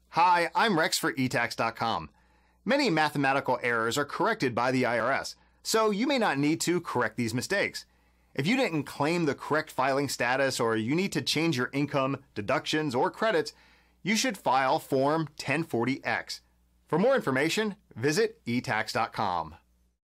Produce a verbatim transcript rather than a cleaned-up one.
Hi, I'm Rex for e tax dot com. Many mathematical errors are corrected by the I R S, so you may not need to correct these mistakes. If you didn't claim the correct filing status or you need to change your income, deductions, or credits, you should file Form ten forty X. For more information, visit e tax dot com.